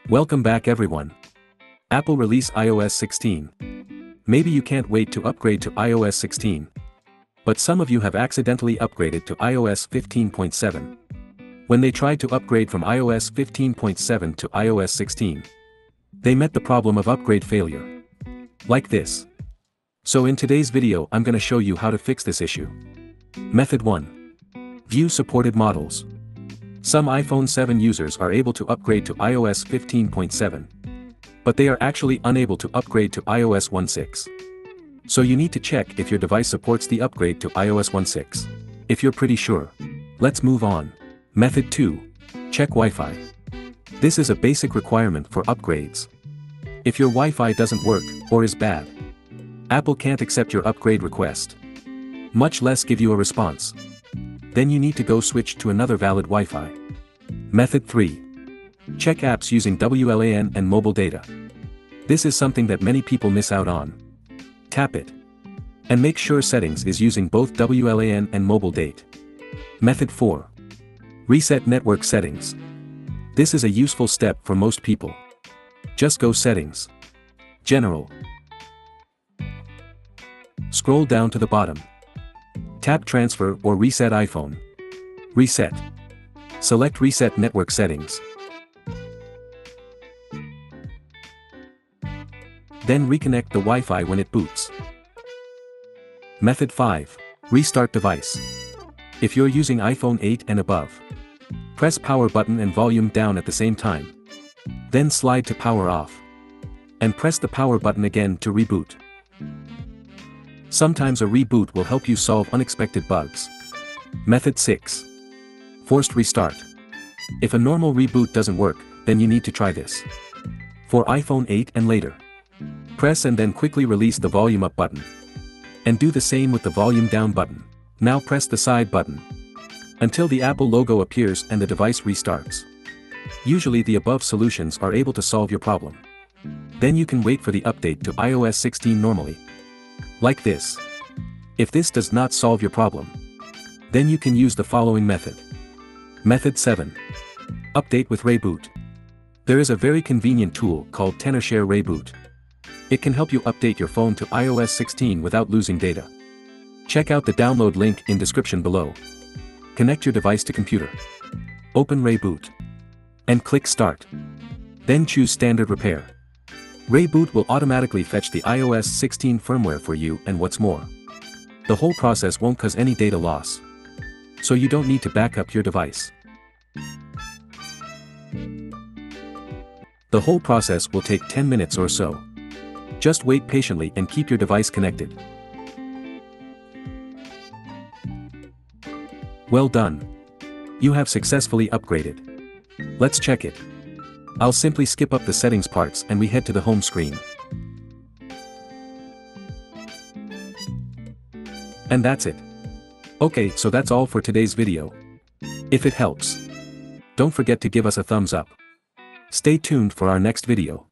Welcome back everyone. Apple release iOS 16. Maybe you can't wait to upgrade to iOS 16. But some of you have accidentally upgraded to iOS 15.7. When they tried to upgrade from iOS 15.7 to iOS 16, they met the problem of upgrade failure. Like this. So in today's video I'm gonna show you how to fix this issue. Method 1. View supported models. Some iPhone 7 users are able to upgrade to iOS 15.7. But they are actually unable to upgrade to iOS 1.6. So you need to check if your device supports the upgrade to iOS 1.6. If you're pretty sure. Let's move on. Method 2. Check Wi-Fi. This is a basic requirement for upgrades. If your Wi-Fi doesn't work, or is bad, Apple can't accept your upgrade request, much less give you a response. Then you need to go switch to another valid Wi-Fi. Method 3. Check apps using WLAN and mobile data. This is something that many people miss out on. Tap it. And make sure settings is using both WLAN and mobile data. Method 4. Reset network settings. This is a useful step for most people. Just go Settings. General. Scroll down to the bottom. Tap Transfer or Reset iPhone. Reset. Select Reset Network Settings. Then reconnect the Wi-Fi when it boots. Method 5. Restart device. If you're using iPhone 8 and above, press power button and volume down at the same time. Then slide to power off. And press the power button again to reboot. Sometimes a reboot will help you solve unexpected bugs. Method 6. Forced restart. If a normal reboot doesn't work, then you need to try this. For iPhone 8 and later, press and then quickly release the volume up button. And do the same with the volume down button. Now press the side button until the Apple logo appears and the device restarts. Usually the above solutions are able to solve your problem. Then you can wait for the update to iOS 16 normally. Like this. If this does not solve your problem, then you can use the following method. Method 7. Update with ReiBoot. There is a very convenient tool called TenorShare ReiBoot. It can help you update your phone to iOS 16 without losing data. Check out the download link in description below. Connect your device to computer. Open ReiBoot. And click Start. Then choose Standard Repair. ReiBoot will automatically fetch the iOS 16 firmware for you, and what's more, the whole process won't cause any data loss. So you don't need to back up your device. The whole process will take 10 minutes or so. Just wait patiently and keep your device connected. Well done. You have successfully upgraded. Let's check it. I'll simply skip up the settings parts and we head to the home screen. And that's it. Okay, so that's all for today's video. If it helps, don't forget to give us a thumbs up. Stay tuned for our next video.